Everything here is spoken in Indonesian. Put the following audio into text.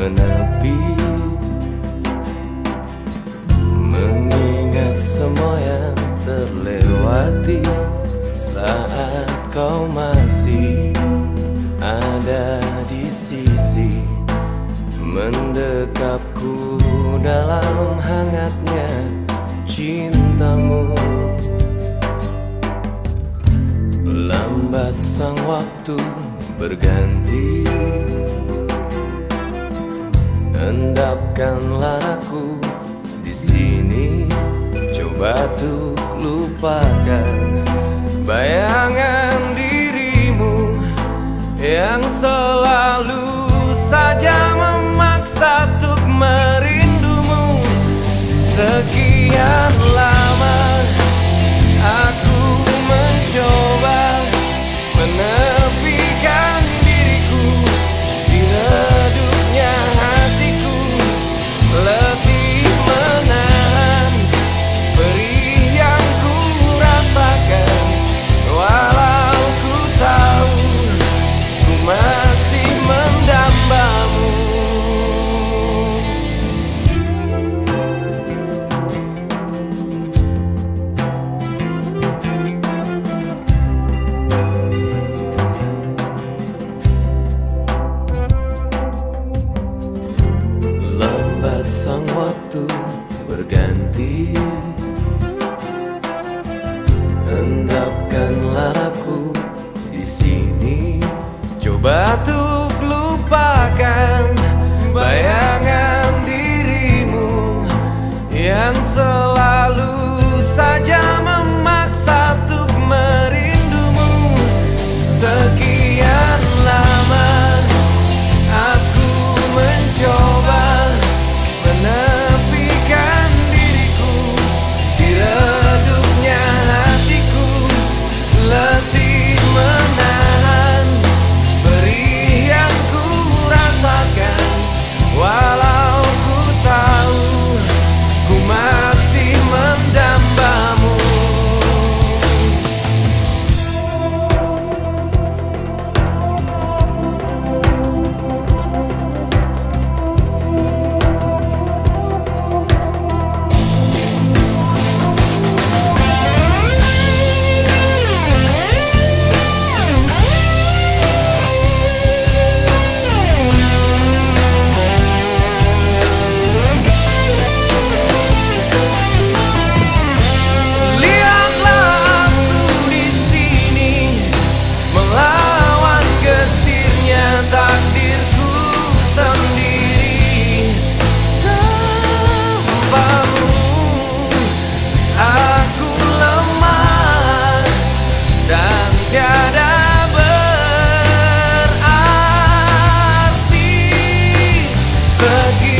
menepi, mengingat semua yang terlewati saat kau masih ada di sisi, mendekapku dalam hangatnya cintamu. Lambat sang waktu berganti, endapkanlah aku di sini, coba untuk lupakan bayangan dirimu yang selalu saja memaksa untuk merindumu. Sekian lama aku mencoba menepikan diriku di redupnya hatiku, letih menahan perih yang ku rasakan, walau ku tahu ku masih mendambamu. Sang waktu berganti, endapkanlah aku di sini, coba untuk lupakan bayangan dirimu yang selalu saja memaksa untuk merindumu. Sekian lama aku mencoba menepikan diriku di redupnya hatiku, letih menahan perih yang ku rasakan, walau ku tahu ku masih mendambamu. Takdirku sendiri tanpamu, aku lemah dan tiada berarti.